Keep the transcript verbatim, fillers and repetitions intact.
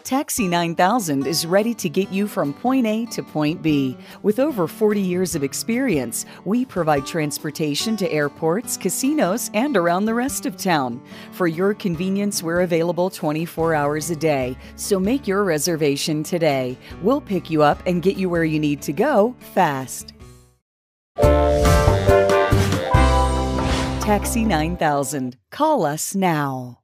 Taxi nine thousand is ready to get you from point A to point B. With over forty years of experience, we provide transportation to airports, casinos, and around the rest of town. For your convenience, we're available twenty-four hours a day, so make your reservation today. We'll pick you up and get you where you need to go fast. Taxi nine thousand. Call us now.